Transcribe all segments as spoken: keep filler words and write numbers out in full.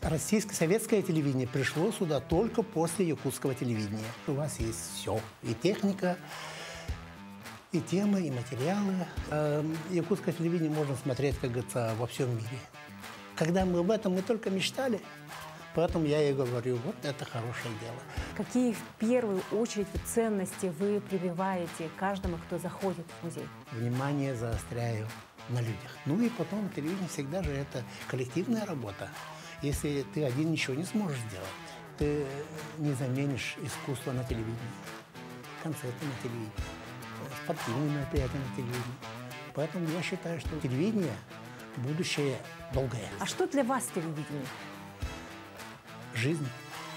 Российское, советское телевидение пришло сюда только после якутского телевидения. У вас есть все. И техника, и темы, и материалы. Якутское телевидение можно смотреть, как говорится, во всем мире. Когда мы об этом мы только мечтали, поэтому я и говорю, вот это хорошее дело. Какие в первую очередь ценности вы прививаете каждому, кто заходит в музей? Внимание заостряю на людях. Ну и потом телевидение всегда же это коллективная работа. Если ты один ничего не сможешь сделать, ты не заменишь искусство на телевидении, концерты на телевидении, спортивные мероприятия на телевидении. Поэтому я считаю, что телевидение будущее долгое. А что для вас телевидение? Жизнь.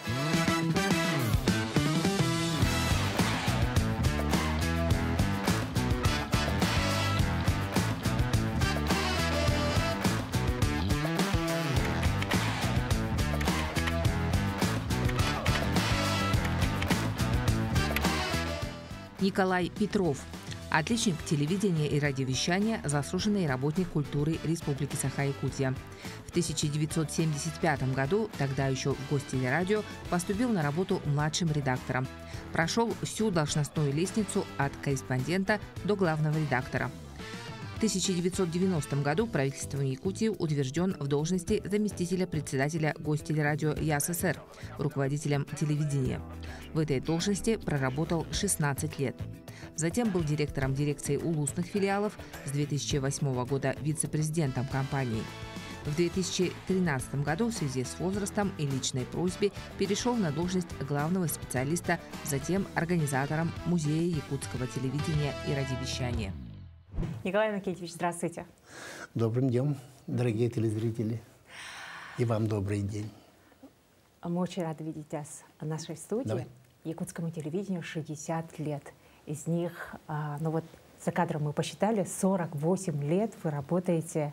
Николай Петров. Отличник телевидения и радиовещания, заслуженный работник культуры Республики Саха-Якутия. В тысяча девятьсот семьдесят пятом году, тогда еще в Гостелерадио, поступил на работу младшим редактором. Прошел всю должностную лестницу от корреспондента до главного редактора. В тысяча девятьсот девяностом году правительством Якутии утвержден в должности заместителя председателя Гостелерадио ЯССР, руководителем телевидения. В этой должности проработал шестнадцать лет. Затем был директором дирекции улусных филиалов, с две тысячи восьмого года вице-президентом компании. В две тысячи тринадцатом году в связи с возрастом и личной просьбой перешел на должность главного специалиста, затем организатором Музея якутского телевидения и радиовещания. Николай Иннокентьевич, здравствуйте. Добрым днем, дорогие телезрители. И вам добрый день. Мы очень рады видеть вас в нашей студии. Давай. Якутскому телевидению шестьдесят лет. Из них, ну вот за кадром мы посчитали, сорок восемь лет вы работаете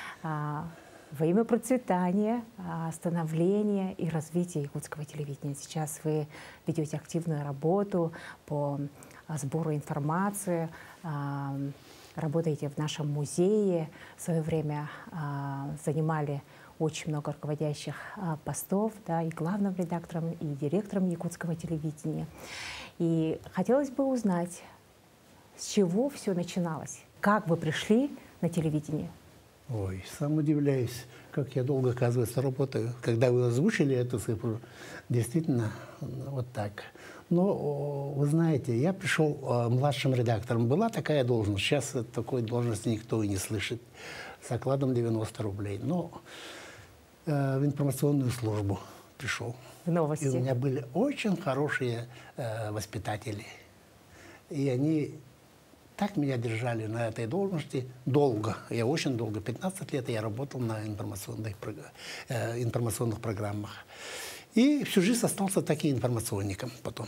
во имя процветания, становления и развития якутского телевидения. Сейчас вы ведете активную работу по сбору информации, работаете в нашем музее. В свое время занимали очень много руководящих постов, да, и главным редактором, и директором якутского телевидения. И хотелось бы узнать, с чего все начиналось? Как вы пришли на телевидение? Ой, сам удивляюсь, как я долго, оказывается, работаю. Когда вы озвучили эту цифру, действительно, вот так. Но, вы знаете, я пришел младшим редактором. Была такая должность. Сейчас такой должности никто и не слышит. С окладом девяносто рублей. Но э, в информационную службу пришел. В новости. И у меня были очень хорошие э, воспитатели. И они так меня держали на этой должности долго. Я очень долго. пятнадцать лет я работал на информационных, э, информационных программах. И всю жизнь остался таким информационником потом.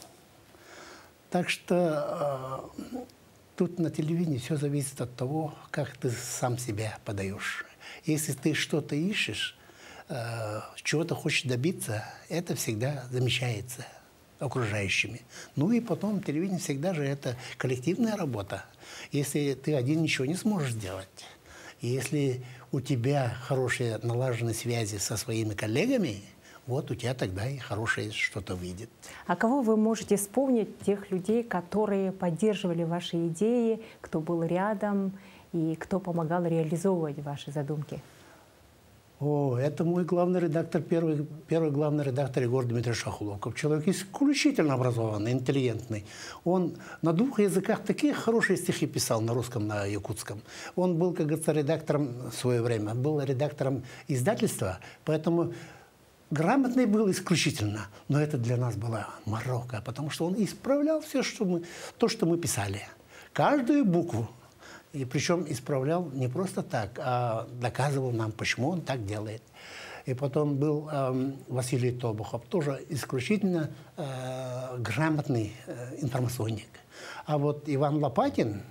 Так что э, тут на телевидении все зависит от того, как ты сам себя подаешь. Если ты что-то ищешь, э, чего-то хочешь добиться, это всегда замечается окружающими. Ну и потом телевидение всегда же это коллективная работа. Если ты один ничего не сможешь сделать, если у тебя хорошие налаженные связи со своими коллегами, вот у тебя тогда и хорошее что-то выйдет. А кого вы можете вспомнить, тех людей, которые поддерживали ваши идеи, кто был рядом и кто помогал реализовывать ваши задумки? О, это мой главный редактор, первый, первый главный редактор Егор Дмитриевич Шахулоков. Человек исключительно образованный, интеллигентный. Он на двух языках такие хорошие стихи писал, на русском, на якутском. Он был, как говорится, редактором в свое время, был редактором издательства, поэтому грамотный был исключительно. Но это для нас была морока, потому что он исправлял все, что мы, то, что мы писали. Каждую букву. И причем исправлял не просто так, а доказывал нам, почему он так делает. И потом был э, Василий Тобухов, тоже исключительно э, грамотный э, информационник. А вот Иван Лопатин,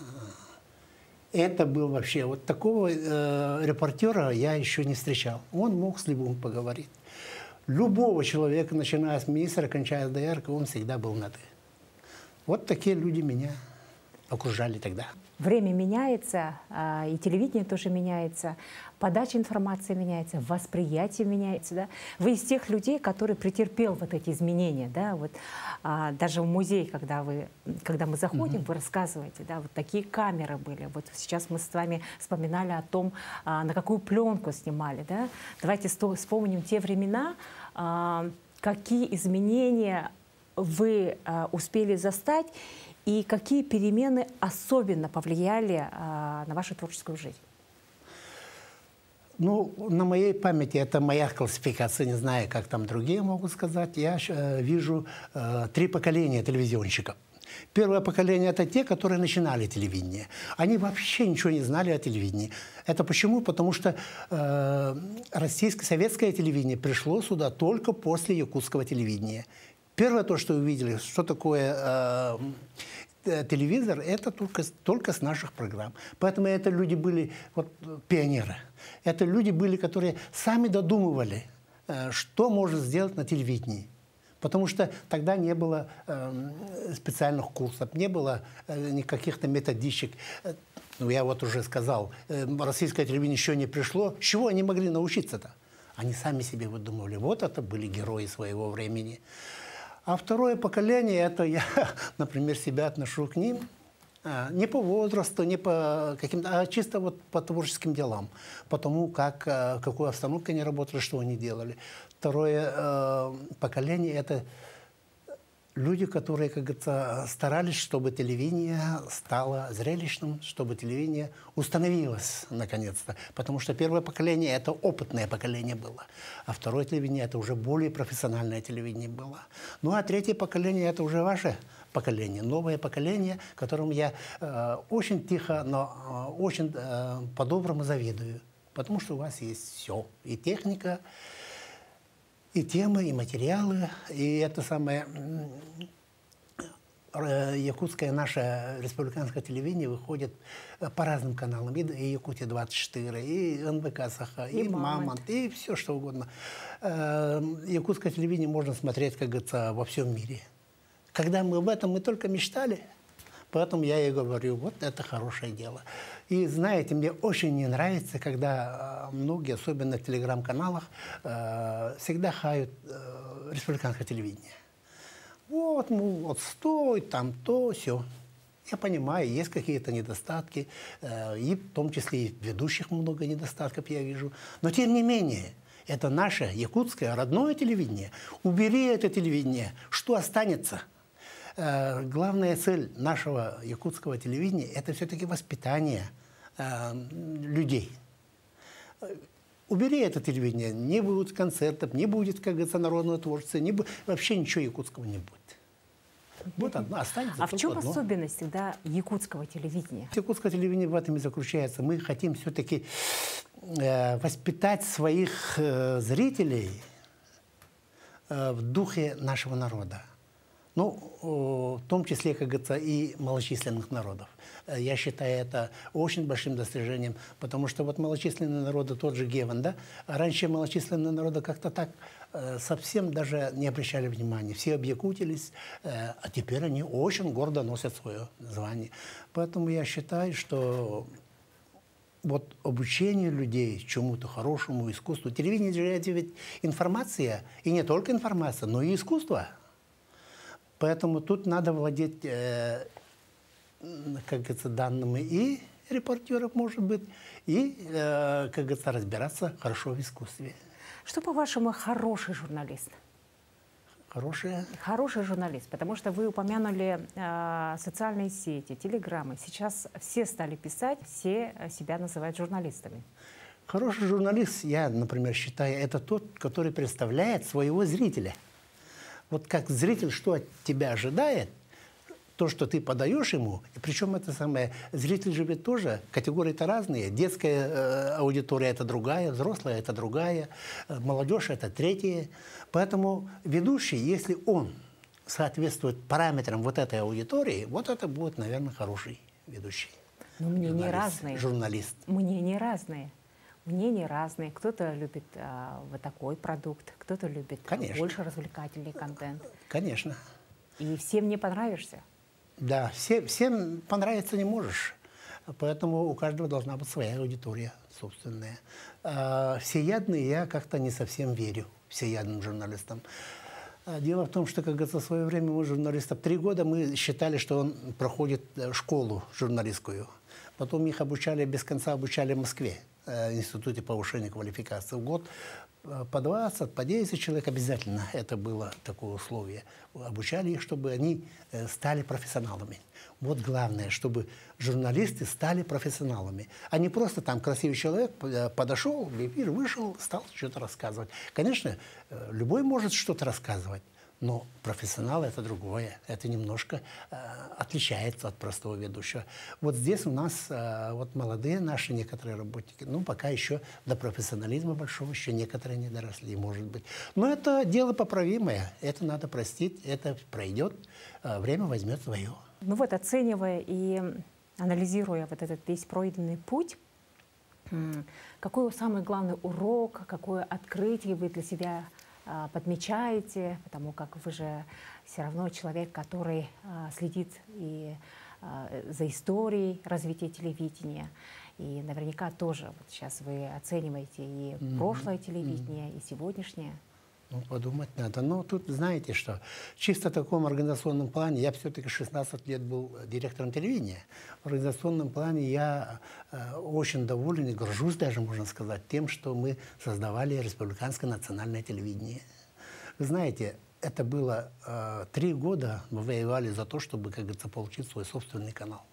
э, это был вообще, вот такого э, репортера я еще не встречал. Он мог с любым поговорить. Любого человека, начиная с министра, кончая с дояркой, он всегда был на «ты». Вот такие люди меня окружали тогда. Время меняется, и телевидение тоже меняется, подача информации меняется, восприятие меняется. Да? Вы из тех людей, которые претерпел вот эти изменения. Да? Вот, а, даже в музей, когда, вы, когда мы заходим, mm-hmm. вы рассказываете, да, вот такие камеры были. Вот сейчас мы с вами вспоминали о том, а, на какую пленку снимали. Да? Давайте вспомним те времена, а, какие изменения вы а, успели застать, и какие перемены особенно повлияли а, на вашу творческую жизнь? Ну, на моей памяти, это моя классификация, не знаю, как там другие могут сказать, я э, вижу э, три поколения телевизионщиков. Первое поколение – это те, которые начинали телевидение. Они вообще ничего не знали о телевидении. Это почему? Потому что э, российское, советское телевидение пришло сюда только после якутского телевидения. Первое то, что увидели, что такое э, телевизор, это только, только с наших программ. Поэтому это люди были вот, пионеры. Это люди были, которые сами додумывали, э, что можно сделать на телевидении. Потому что тогда не было э, специальных курсов, не было э, никаких-то методичек. Ну, я вот уже сказал, э, российское телевидение еще не пришло. С чего они могли научиться-то? Они сами себе выдумывали. Вот это были герои своего времени. А второе поколение, это я, например, себя отношу к ним не по возрасту, не по каким-то, а чисто вот по творческим делам, по тому, как, в какой обстановке они работали, что они делали. Второе э, поколение – это люди, которые, как говорится, старались, чтобы телевидение стало зрелищным, чтобы телевидение установилось наконец-то. Потому что первое поколение – это опытное поколение было, а второе телевидение – это уже более профессиональное телевидение было. Ну а третье поколение – это уже ваше поколение, новое поколение, которому я э, очень тихо, но э, очень э, по-доброму завидую. Потому что у вас есть все. И техника, и темы, и материалы, и это самое якутское наше республиканское телевидение выходит по разным каналам. И Якутия двадцать четыре, и эн вэ ка Саха, и, и Мамонт, и все что угодно. Якутское телевидение можно смотреть, как говорится, во всем мире. Когда мы об этом мы только мечтали, поэтому я и говорю, вот это хорошее дело. И знаете, мне очень не нравится, когда многие, особенно в телеграм-каналах, всегда хают республиканское телевидение. Вот, ну, вот стой, там то, все. Я понимаю, есть какие-то недостатки, и в том числе и в ведущих много недостатков я вижу. Но тем не менее, это наше якутское родное телевидение. Убери это телевидение, что останется? Главная цель нашего якутского телевидения – это все-таки воспитание э, людей. Убери это телевидение, не будет концертов, не будет, как говорится, народного творчества, не будет, вообще ничего якутского не будет. Вот одно, останется. А в чем одно. особенность всегда якутского телевидения? Якутское телевидение в этом и заключается. Мы хотим все-таки э, воспитать своих э, зрителей э, в духе нашего народа. Ну, в том числе, как говорится, и малочисленных народов. Я считаю это очень большим достижением, потому что вот малочисленные народы, тот же Гевен, да, раньше малочисленные народы как-то так совсем даже не обращали внимания. Все объякутились, а теперь они очень гордо носят свое звание. Поэтому я считаю, что вот обучение людей чему-то хорошему, искусству. Телевидение же это ведь информация, и не только информация, но и искусство. Поэтому тут надо владеть, э, как говорится, данными и репортеров, может быть, и, э, как говорится, разбираться хорошо в искусстве. Что, по-вашему, хороший журналист? Хороший? Хороший журналист, потому что вы упомянули э, социальные сети, телеграммы. Сейчас все стали писать, все себя называют журналистами. Хороший журналист, я, например, считаю, это тот, который представляет своего зрителя. Вот как зритель, что от тебя ожидает, то, что ты подаешь ему, и причем это самое, зритель же ведь тоже, категории-то разные, детская э, аудитория – это другая, взрослая – это другая, э, молодежь – это третья. Поэтому ведущий, если он соответствует параметрам вот этой аудитории, вот это будет, наверное, хороший ведущий. Но мнения разные. Журналист. Мнения разные. Мнения разные. Кто-то любит а, вот такой продукт, кто-то любит Конечно. больше развлекательный контент. Конечно. И всем не понравишься. Да, все, всем понравиться не можешь. Поэтому у каждого должна быть своя аудитория собственная. А всеядные я как-то не совсем верю, всеядным журналистам. Дело в том, что, как говорится, в свое время мы журналистов три года мы считали, что он проходит школу журналистскую. Потом их обучали, без конца обучали в Москве, в Институте повышения квалификации. В год по двадцать, по десять человек обязательно, это было такое условие. Обучали их, чтобы они стали профессионалами. Вот главное, чтобы журналисты стали профессионалами. А не просто там красивый человек подошел, в эфир вышел, стал что-то рассказывать. Конечно, любой может что-то рассказывать. Но профессионал – это другое, это немножко э, отличается от простого ведущего. Вот здесь у нас э, вот молодые наши некоторые работники, ну, пока еще до профессионализма большого еще некоторые не доросли, может быть. Но это дело поправимое, это надо простить, это пройдет, э, время возьмет свое. Ну вот, оценивая и анализируя вот этот весь пройденный путь, какой самый главный урок, какое открытие вы для себя подмечаете, потому как вы же все равно человек, который а, следит и а, за историей развития телевидения. И наверняка тоже вот сейчас вы оцениваете и mm-hmm. прошлое телевидение, mm-hmm. и сегодняшнее. Ну, подумать надо. Но тут знаете, что чисто в таком организационном плане, я все-таки шестнадцать лет был директором телевидения. В организационном плане я э, очень доволен и горжусь даже, можно сказать, тем, что мы создавали республиканское национальное телевидение. Вы знаете, это было э, три года мы воевали за то, чтобы, как говорится, получить свой собственный канал.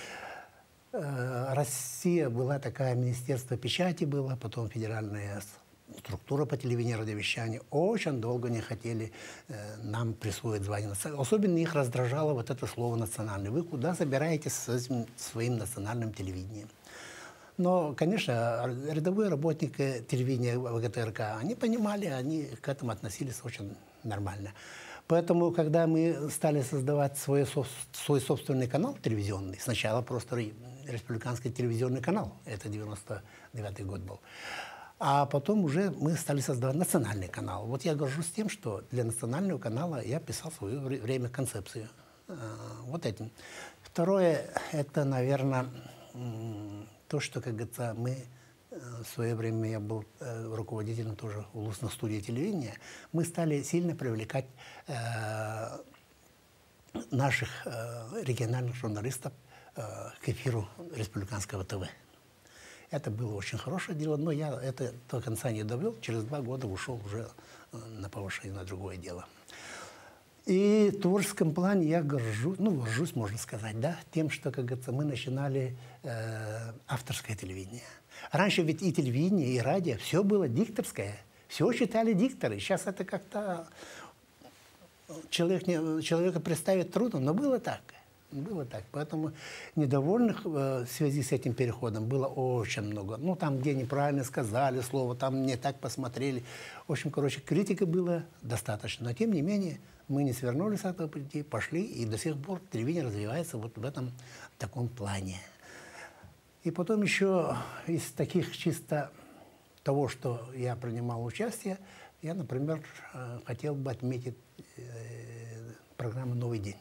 Э, Россия была такая, Министерство печати было, потом федеральная структура по телевидению и радиовещанию. Очень долго не хотели э, нам присвоить звание национального. Особенно их раздражало вот это слово «национальный». Вы куда собираетесь с этим своим национальным телевидением? Но, конечно, рядовые работники телевидения ВГТРК, они понимали, они к этому относились очень нормально. Поэтому, когда мы стали создавать свой, свой собственный канал телевизионный, сначала просто республиканский телевизионный канал, это девяносто девятый год был, а потом уже мы стали создавать национальный канал. Вот я горжусь тем, что для национального канала я писал в свое время концепцию. Вот этим. Второе, это, наверное, то, что, как говорится, мы в свое время, я был руководителем тоже улусной студии телевидения, мы стали сильно привлекать э, наших э, региональных журналистов э, к эфиру республиканского ТВ. Это было очень хорошее дело, но я это до конца не довел. Через два года ушел уже на повышение на другое дело. И в творческом плане я горжусь, ну, горжусь, можно сказать, да, тем, что, как говорится, мы начинали э, авторское телевидение. Раньше ведь и телевидение, и радио, все было дикторское. Все читали дикторы. Сейчас это как-то человек не, человека представить трудно, но было так. Было так. Поэтому недовольных э, в связи с этим переходом было очень много. Ну, там, где неправильно сказали слово, там не так посмотрели. В общем, короче, критики было достаточно. Но, тем не менее, мы не свернулись с этого пути, пошли, и до сих пор телевидение развивается вот в этом таком плане. И потом еще из таких чисто того, что я принимал участие, я, например, э, хотел бы отметить э, программу «Новый день».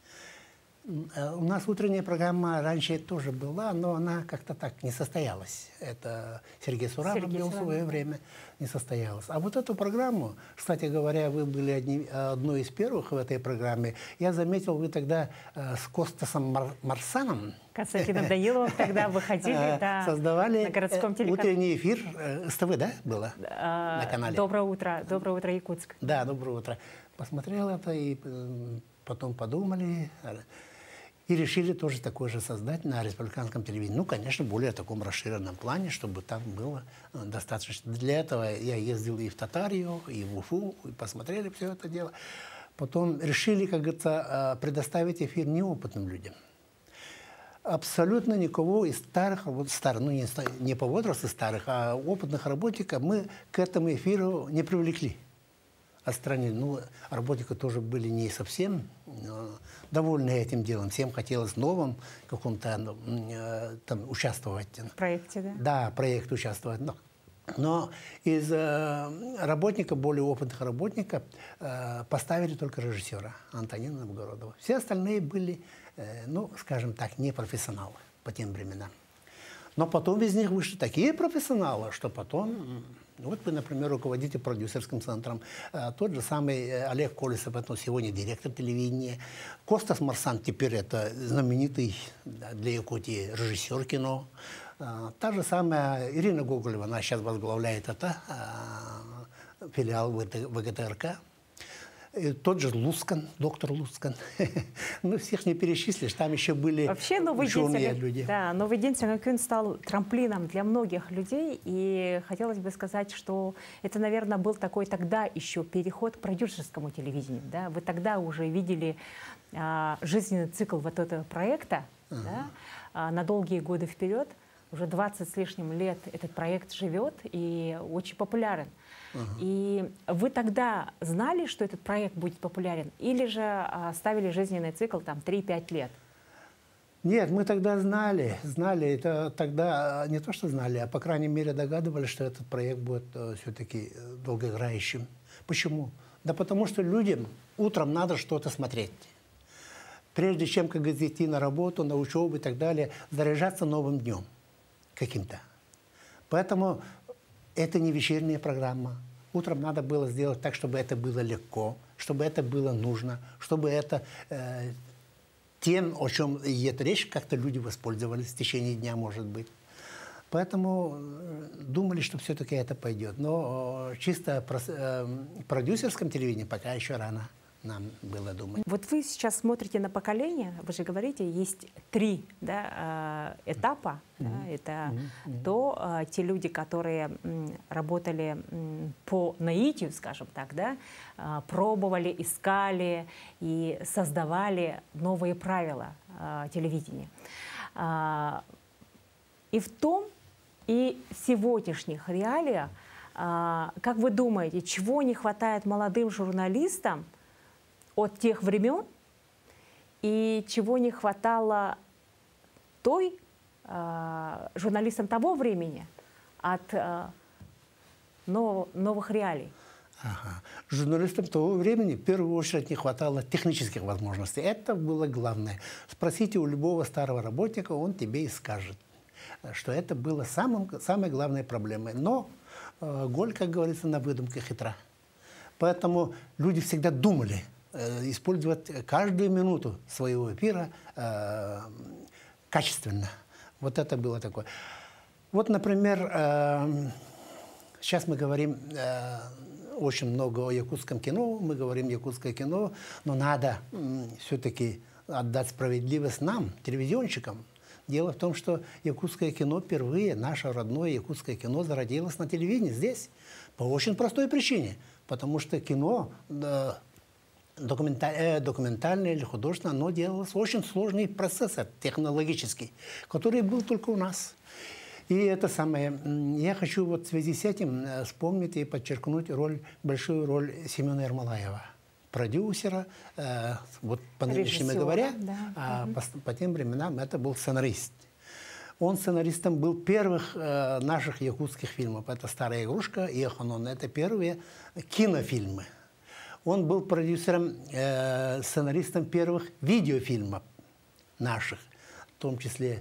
У нас утренняя программа раньше тоже была, но она как-то так не состоялась. Это Сергей Суранов вел в свое время, не состоялась. А вот эту программу, кстати говоря, вы были одни, одной из первых в этой программе. Я заметил, вы тогда э, с Костасом Мар Марсаном Константином Даниловым тогда выходили, да, создавали на городском телеканале. Утренний эфир СТВ, да, было на канале? Доброе утро, доброе утро, Якутск. Да, доброе утро. Посмотрел это и потом подумали. И решили тоже такое же создать на республиканском телевидении. Ну, конечно, более в таком расширенном плане, чтобы там было достаточно. Для этого я ездил и в Татарию, и в Уфу, и посмотрели все это дело. Потом решили, как говорится, предоставить эфир неопытным людям. Абсолютно никого из старых, вот старых, ну не, не по возрасту старых, а опытных работников мы к этому эфиру не привлекли. Отстранили. Ну, работники тоже были не совсем довольны этим делом. Всем хотелось в новом каком-то э, там участвовать. В проекте, да? Да, в проекте участвовать. Но Но из э, работников, более опытных работников, э, поставили только режиссера Антонина Новгородова. Все остальные были, э, ну, скажем так, не профессионалы по тем временам. Но потом из них вышли такие профессионалы, что потом... Вот вы, например, руководите продюсерским центром. Э, тот же самый э, Олег Колесов, это сегодня директор телевидения. Костас Марсан теперь это знаменитый да, для Якутии режиссер кино. Та же самая Ирина Гоголева, она сейчас возглавляет это, филиал ВГТРК. И тот же Лускан, доктор Лускан. Ну, всех не перечислишь, там еще были Вообще, новый ученые день, люди. Да, новый день Сангакюн стал трамплином для многих людей. И хотелось бы сказать, что это, наверное, был такой тогда еще переход к продюсерскому телевидению. Да? Вы тогда уже видели а, жизненный цикл вот этого проекта uh-huh. да? а, на долгие годы вперед. Уже двадцать с лишним лет этот проект живет и очень популярен. Uh-huh. И вы тогда знали, что этот проект будет популярен? Или же а, ставили жизненный цикл там три-пять лет? Нет, мы тогда знали. Знали. Это тогда не то, что знали, а по крайней мере догадывались, что этот проект будет э, все-таки долгоиграющим. Почему? Да потому что людям утром надо что-то смотреть. Прежде чем, как говорится, идти на работу, на учебу и так далее, заряжаться новым днем каким-то. Поэтому это не вечерняя программа. Утром надо было сделать так, чтобы это было легко, чтобы это было нужно, чтобы это э, тем, о чем идет речь, как-то люди воспользовались в течение дня, может быть. Поэтому думали, что все-таки это пойдет. Но чисто в продюсерском телевидении пока еще рано нам было думать. Вот вы сейчас смотрите на поколение, вы же говорите, есть три да, этапа. Mm-hmm. Да, это mm-hmm. то, те люди, которые работали по наитию, скажем так, да, пробовали, искали и создавали новые правила телевидения. И в том, и в сегодняшних реалиях, как вы думаете, чего не хватает молодым журналистам от тех времен и чего не хватало той э, журналистам того времени от э, нов, новых реалий? Ага. Журналистам того времени в первую очередь не хватало технических возможностей. Это было главное. Спросите у любого старого работника, он тебе и скажет, что это было самым, самой главной проблемой. Но э, голь, как говорится, на выдумке хитра. Поэтому люди всегда думали, использовать каждую минуту своего эфира э, качественно. Вот это было такое. Вот, например, э, сейчас мы говорим э, очень много о якутском кино, мы говорим якутское кино, но надо э, все-таки отдать справедливость нам, телевизионщикам. Дело в том, что якутское кино впервые, наше родное якутское кино зародилось на телевидении здесь по очень простой причине. Потому что кино... Э, Документаль, документальное или художественное, оно делалось очень сложный процесс технологический, который был только у нас. И это самое, я хочу вот в связи с этим вспомнить и подчеркнуть роль, большую роль Семена Ермолаева, продюсера, э, вот по нынешнему говоря, да. а угу. по, по тем временам это был сценарист. Он сценаристом был первых э, наших якутских фильмов. Это «Старая игрушка» и «Эхонон». Это первые кинофильмы. Он был продюсером, э, сценаристом первых видеофильмов наших, в том числе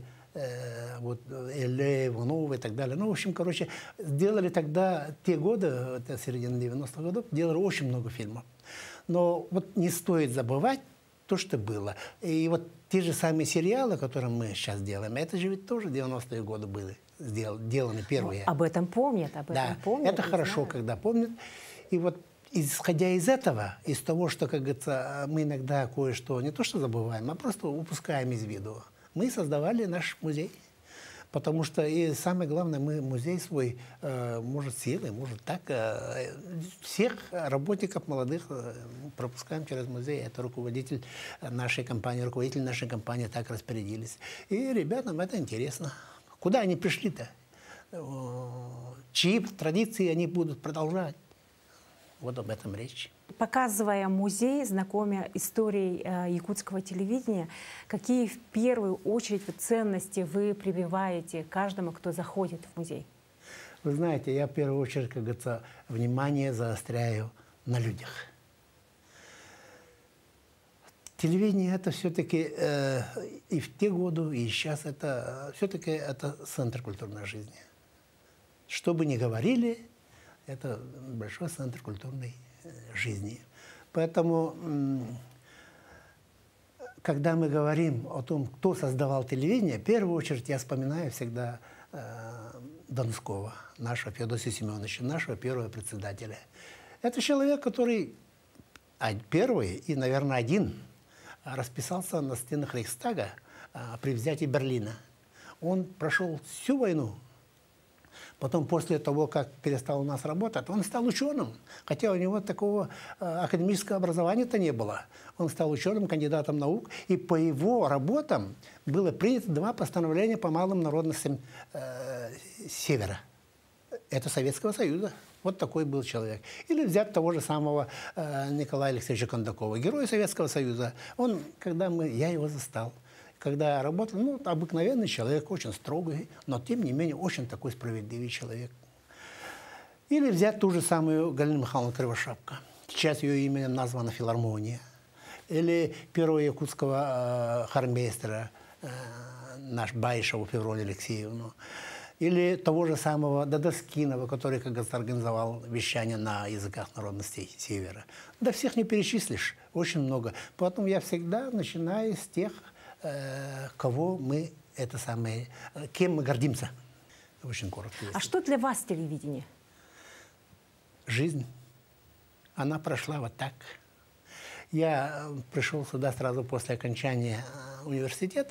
э, вот, Элле, Иванова и так далее. Ну, в общем, короче, сделали тогда, те годы, это середина девяностых годов, делали очень много фильмов. Но вот не стоит забывать то, что было. И вот те же самые сериалы, которые мы сейчас делаем, это же ведь тоже девяностые годы были сделаны первые. Ну, об этом помнят, об этом да, помнят. Это хорошо, знают. Когда помнят. И вот исходя из этого, из того, что, как говорится, мы иногда кое-что не то что забываем, а просто упускаем из виду, мы создавали наш музей. Потому что, и самое главное, мы музей свой, э, может, силой, может так, э, всех работников молодых э, пропускаем через музей. Это руководитель нашей компании, руководитель нашей компании так распорядились. И ребятам это интересно. Куда они пришли-то? Чьи традиции они будут продолжать? Вот об этом речь. Показывая музей, знакомя историей э, якутского телевидения, какие в первую очередь ценности вы прививаете каждому, кто заходит в музей? Вы знаете, я в первую очередь, как говорится, внимание заостряю на людях. Телевидение это все-таки э, и в те годы, и сейчас это все-таки это центр культурной жизни. Что бы ни говорили, это большой центр культурной жизни. Поэтому, когда мы говорим о том, кто создавал телевидение, в первую очередь я вспоминаю всегда э, Донского, нашего Феодосия Семеновича, нашего первого председателя. Это человек, который первый и, наверное, один расписался на стенах Рейхстага а, при взятии Берлина. Он прошел всю войну. Потом, после того, как перестал у нас работать, он стал ученым. Хотя у него такого э, академического образования-то не было. Он стал ученым, кандидатом наук. И по его работам было принято два постановления по малым народностям э, Севера. Это Советского Союза. Вот такой был человек. Или взять того же самого э, Николая Алексеевича Кондакова, героя Советского Союза. Он, когда мы, я его застал. Когда я работал, ну, обыкновенный человек, очень строгий, но, тем не менее, очень такой справедливый человек. Или взять ту же самую Галину Михайловну Кривошапко. Сейчас ее именем названа филармония. Или первого якутского э, хормейстера, э, наш Баишеву Февроль Алексеевну. Или того же самого Дадоскинова, который, как говорится, организовал вещание на языках народностей Севера. Да всех не перечислишь, очень много. Поэтому я всегда начинаю с тех, кого мы, это самое, кем мы гордимся. Очень коротко. А что для вас телевидение? Жизнь. Она прошла вот так. Я пришел сюда сразу после окончания университета.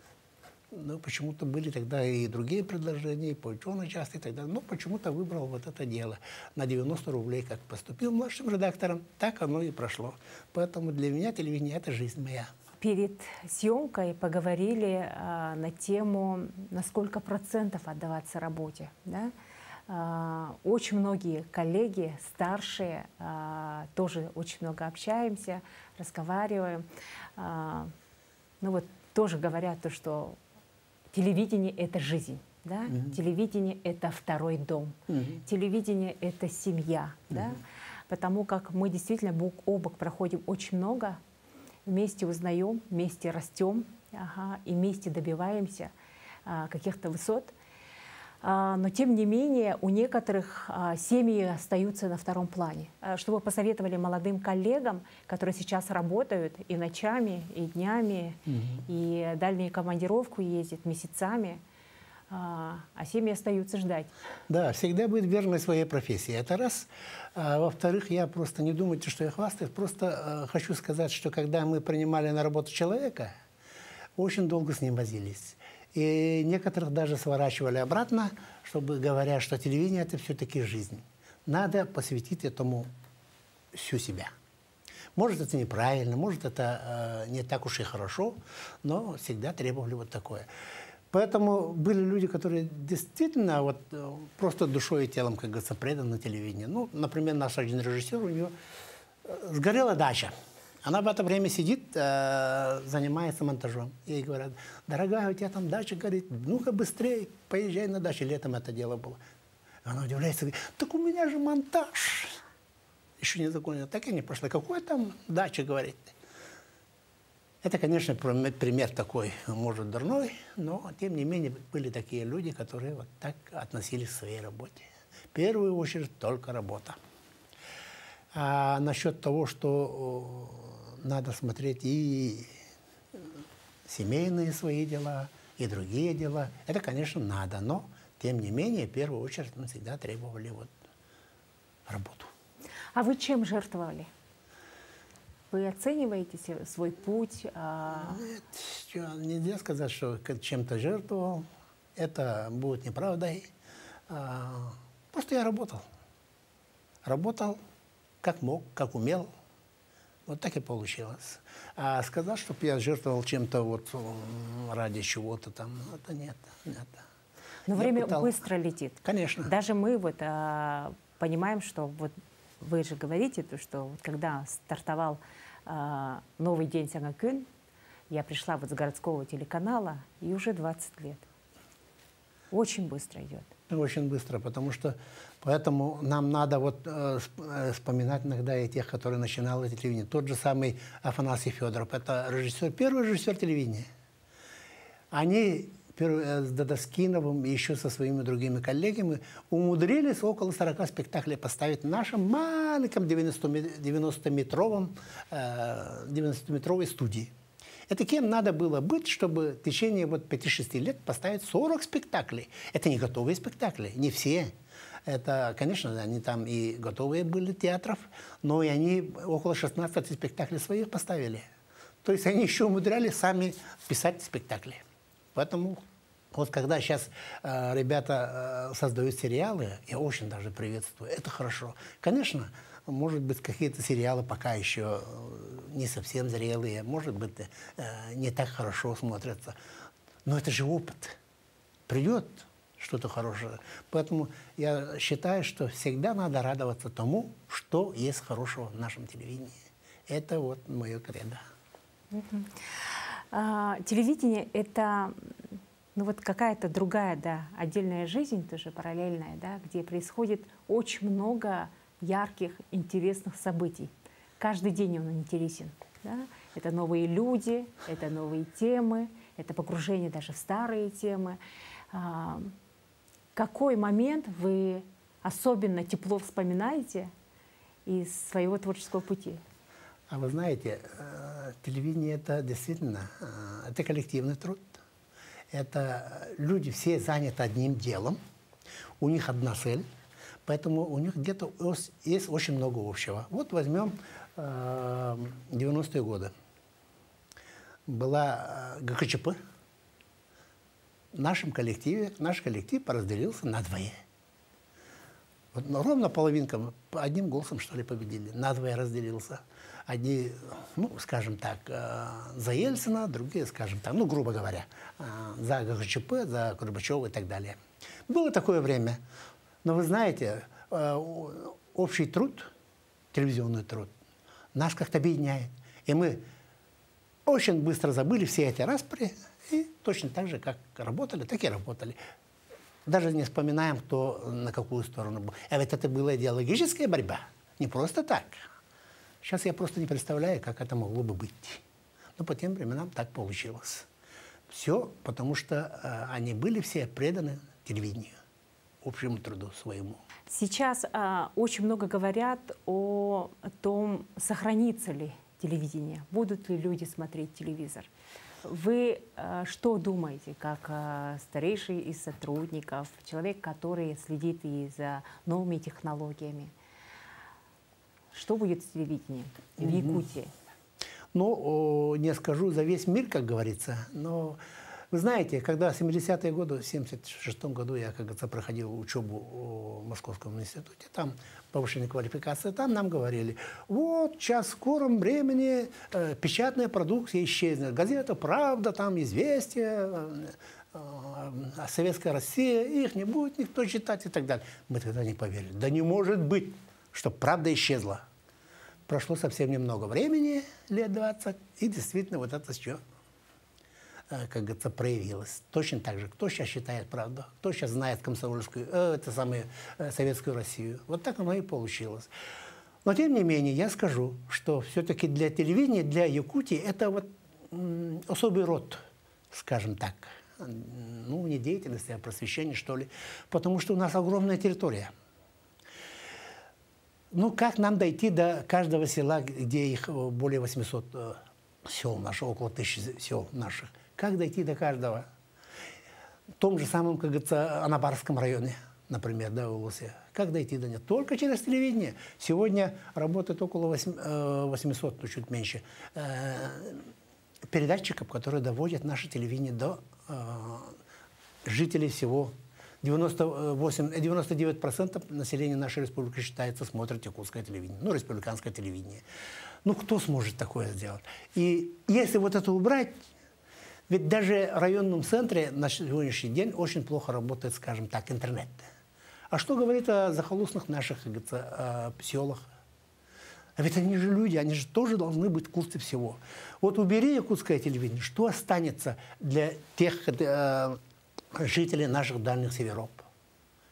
Но почему-то были тогда и другие предложения, и по ученой части, и так далее. Но почему-то выбрал вот это дело. На девяносто рублей, как поступил младшим редактором, так оно и прошло. Поэтому для меня телевидение – это жизнь моя. Перед съемкой поговорили а, на тему, на сколько процентов отдаваться работе. Да? А, очень многие коллеги, старшие, а, тоже очень много общаемся, разговариваем. А, ну вот тоже говорят то, что телевидение – это жизнь. Да? Mm-hmm. Телевидение – это второй дом. Mm-hmm. Телевидение – это семья. Mm-hmm. Да? Потому как мы действительно бок о бок проходим очень много, вместе узнаем, вместе растем, ага, и вместе добиваемся а, каких-то высот. А, но тем не менее у некоторых а, семьи остаются на втором плане. А, что вы посоветовали молодым коллегам, которые сейчас работают и ночами, и днями, mm-hmm. и дальние командировку ездят месяцами, а, а семьи остаются ждать? Да, всегда быть верной своей профессии. Это раз. А, во-вторых, я просто не думайте, что я хвастаюсь. Просто а, хочу сказать, что когда мы принимали на работу человека, очень долго с ним возились. И некоторых даже сворачивали обратно, чтобы говоря, что телевидение – это все-таки жизнь. Надо посвятить этому всю себя. Может, это неправильно, может, это э, не так уж и хорошо, но всегда требовали вот такое. Поэтому были люди, которые действительно вот, просто душой и телом, как говорится, преданы телевидению. Ну, например, наш один режиссер, у нее сгорела дача. Она в это время сидит, э, занимается монтажом. Ей говорят: дорогая, у тебя там дача горит, ну-ка быстрее, поезжай на дачу. Летом это дело было. Она удивляется, говорит: так у меня же монтаж. Еще не закончил. Так и не прошло. Какой там дача, говорит. Это, конечно, пример такой, может, дурной, но, тем не менее, были такие люди, которые вот так относились к своей работе. В первую очередь, только работа. А насчет того, что надо смотреть и семейные свои дела, и другие дела, это, конечно, надо, но, тем не менее, в первую очередь, мы всегда требовали вот работу. А вы чем жертвовали? Вы оцениваете свой путь? А... Нет, нельзя сказать, что чем-то жертвовал. Это будет неправдой. А, просто я работал. Работал как мог, как умел. Вот так и получилось. А сказать, чтобы я жертвовал чем-то вот ради чего-то там, это нет, нет. Но я время пытал... быстро летит. Конечно. Даже мы вот а, понимаем, что вот вы же говорите, то, что вот когда стартовал а, новый день Сангакун, я пришла вот с городского телеканала, и уже двадцать лет. Очень быстро идет. Очень быстро, потому что поэтому нам надо вот э, вспоминать иногда и тех, которые начинали телевидение. Тот же самый Афанасий Федоров, это режиссер, первый режиссер телевидения. Они с Дадаскиновым и еще со своими другими коллегами умудрились около сорока спектаклей поставить в нашем маленьком девяностометровом, девяностометровой студии. Это кем надо было быть, чтобы в течение вот пяти-шести лет поставить сорок спектаклей. Это не готовые спектакли, не все. Это, конечно, они там и готовые были театров, но и они около шестнадцати спектаклей своих поставили. То есть они еще умудрялись сами писать спектакли. Поэтому вот когда сейчас э, ребята э, создают сериалы, я очень даже приветствую. Это хорошо. Конечно, может быть, какие-то сериалы пока еще не совсем зрелые, может быть, э, не так хорошо смотрятся. Но это же опыт. Придет что-то хорошее. Поэтому я считаю, что всегда надо радоваться тому, что есть хорошего в нашем телевидении. Это вот мое кредо. Mm-hmm. а, телевидение — это ну, вот какая-то другая, да, отдельная жизнь, тоже параллельная, да, где происходит очень много ярких, интересных событий. Каждый день он интересен. Да? Это новые люди, это новые темы, это погружение даже в старые темы. А, какой момент вы особенно тепло вспоминаете из своего творческого пути? А вы знаете, телевидение — это действительно это коллективный труд. Это люди все заняты одним делом, у них одна цель, поэтому у них где-то есть очень много общего. Вот возьмем девяностые годы. Была ГКЧП. В нашем коллективе, наш коллектив поразделился на двое. Вот ровно половинка, одним голосом, что ли, победили. Надвое разделился. Одни, ну, скажем так, за Ельцина, другие, скажем так, ну, грубо говоря, за ГКЧП, за Горбачева и так далее. Было такое время. Но вы знаете, общий труд, телевизионный труд, нас как-то объединяет. И мы очень быстро забыли все эти распри, и точно так же, как работали, так и работали. Даже не вспоминаем, кто на какую сторону был. А ведь это была идеологическая борьба, не просто так. Сейчас я просто не представляю, как это могло бы быть. Но по тем временам так получилось. Все потому, что э, они были все преданы телевидению, общему труду своему. Сейчас э, очень много говорят о том, сохранится ли телевидение, будут ли люди смотреть телевизор. Вы э, что думаете, как э, старейший из сотрудников, человек, который следит и за новыми технологиями? Что будет с телевидением в Якутии? Ну, не скажу за весь мир, как говорится, но вы знаете, когда в семидесятые годы, в семьдесят шестом году я, как говорится, проходил учебу в Московском институте, там повышенная квалификация, там нам говорили, вот сейчас в скором времени э, печатная продукция исчезнет. Газета «Правда», там «Известия», э, э, «Советская Россия», их не будет никто читать и так далее. Мы тогда не поверили. Да не может быть, что «Правда» исчезла. Прошло совсем немного времени, лет двадцать, и действительно вот это все, как говорится, проявилось. Точно так же, кто сейчас считает правду, кто сейчас знает комсомольскую, э, это самую э, советскую Россию. Вот так оно и получилось. Но тем не менее, я скажу, что все-таки для телевидения, для Якутии это вот м, особый род, скажем так. Ну, не деятельности, а просвещение, что ли. Потому что у нас огромная территория. Ну, как нам дойти до каждого села, где их более восьмисот э, сел наших, около тысячи сел наших? Как дойти до каждого? В том же самом, как говорится, Анабарском районе, например, да, в Улусе. Как дойти до них? Только через телевидение. Сегодня работает около восьмисот, ну, чуть меньше, э, передатчиков, которые доводят наше телевидение до э, жителей всего. девяносто восемь, девяносто девять процентов населения нашей республики считается, смотрит якутское телевидение, ну, республиканское телевидение. Ну, кто сможет такое сделать? И если вот это убрать, ведь даже в районном центре на сегодняшний день очень плохо работает, скажем так, интернет. А что говорит о захолустных наших, как говорится, селах? А ведь они же люди, они же тоже должны быть в курсе всего. Вот убери якутское телевидение, что останется для тех э, жителей наших дальних северов?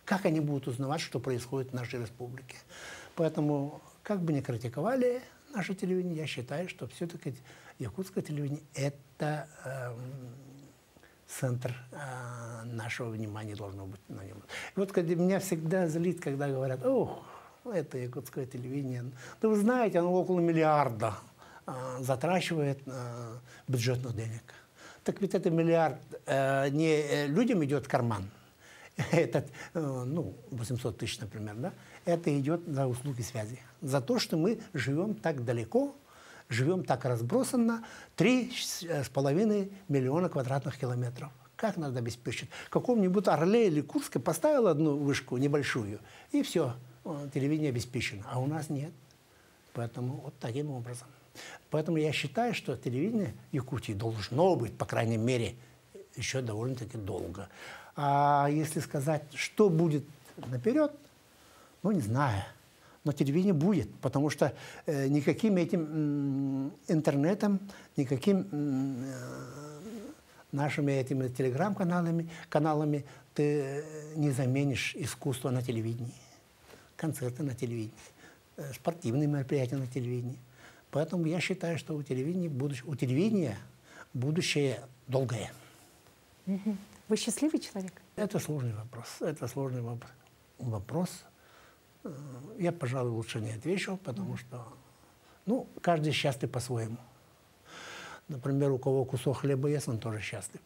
Как они будут узнавать, что происходит в нашей республике? Поэтому, как бы ни критиковали наше телевидение, я считаю, что все-таки якутское телевидение – это э, центр э, нашего внимания должно быть на нем. И вот когда меня всегда злит, когда говорят: ох, это якутское телевидение. Да вы знаете, оно около миллиарда э, затрачивает э, бюджетных денег. Так ведь это миллиард э, не людям идет в карман. Это, э, ну, восемьсот тысяч, например, да? Это идет за услуги связи. За то, что мы живем так далеко, живем так разбросанно, три с половиной миллиона квадратных километров. Как надо обеспечить? В каком-нибудь Орле или Курске поставил одну вышку небольшую, и все, телевидение обеспечено. А у нас нет. Поэтому вот таким образом. Поэтому я считаю, что телевидение Якутии должно быть, по крайней мере, еще довольно-таки долго. А если сказать, что будет наперед, ну, не знаю. Но телевидение будет, потому что э, никаким этим м, интернетом, никаким м, э, нашими этими телеграм-каналами каналами ты не заменишь искусство на телевидении, концерты на телевидении, э, спортивные мероприятия на телевидении. Поэтому я считаю, что у телевидения будущее, у телевидения будущее долгое. Вы счастливый человек? Это сложный вопрос. Это сложный вопрос. вопрос. Я, пожалуй, лучше не отвечу, потому что, ну, каждый счастлив по-своему. Например, у кого кусок хлеба есть, он тоже счастлив.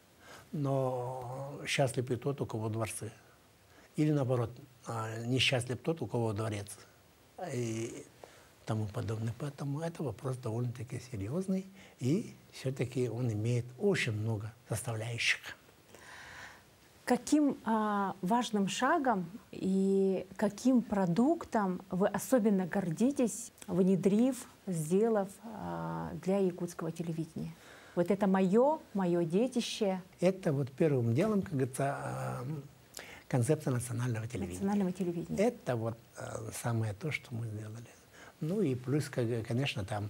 Но счастлив и тот, у кого дворцы. Или, наоборот, несчастлив тот, у кого дворец. И тому подобное. Поэтому это вопрос довольно-таки серьезный. И все-таки он имеет очень много составляющих. Каким а, важным шагом и каким продуктом вы особенно гордитесь, внедрив, сделав а, для якутского телевидения? Вот это мое, мое детище. Это вот первым делом, как говорится, концепция национального телевидения. Национального телевидения. Это вот самое то, что мы сделали. Ну и плюс, конечно, там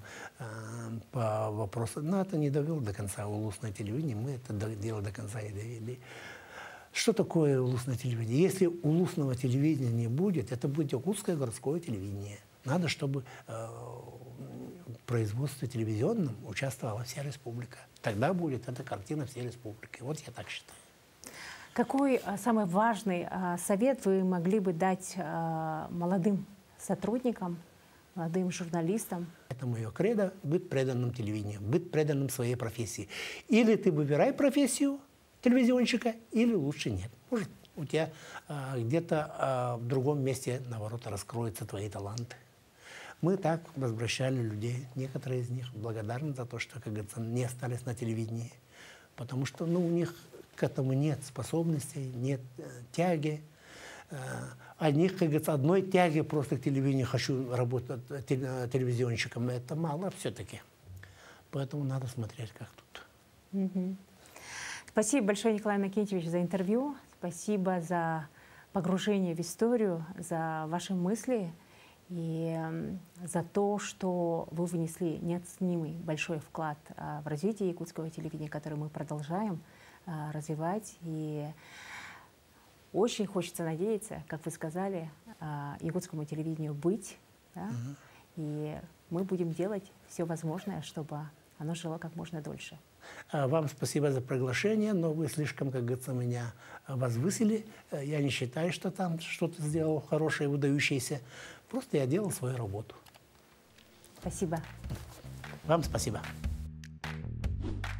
по вопросу, но это не довел до конца улусное телевидение, мы это дело до конца и довели. Что такое улусное телевидение? Если улусного телевидения не будет, это будет якутское городское телевидение. Надо, чтобы э, в производстве телевизионном участвовала вся республика. Тогда будет эта картина всей республики. Вот я так считаю. Какой а, самый важный а, совет вы могли бы дать а, молодым сотрудникам, молодым журналистам? Это мое кредо — быть преданным телевидению, быть преданным своей профессии. Или ты выбирай профессию телевизионщика, или лучше нет. Может, у тебя а, где-то а, в другом месте, наоборот, раскроются твои таланты. Мы так возвращали людей. Некоторые из них благодарны за то, что, как говорится, не остались на телевидении. Потому что, ну, у них к этому нет способностей, нет э, тяги. Э, а них, как говорится, одной тяги просто к телевидению, хочу работать телевизионщиком, это мало все-таки. Поэтому надо смотреть, как тут. Mm-hmm. Спасибо большое, Николай Иннокентьевич, за интервью. Спасибо за погружение в историю, за ваши мысли и за то, что вы внесли неоценимый большой вклад в развитие якутского телевидения, которое мы продолжаем развивать. И очень хочется надеяться, как вы сказали, якутскому телевидению быть. Да? Угу. И мы будем делать все возможное, чтобы оно жило как можно дольше. Вам спасибо за приглашение, но вы слишком, как говорится, меня возвысили. Я не считаю, что там что-то сделал хорошее, выдающееся. Просто я делал свою работу. Спасибо. Вам спасибо.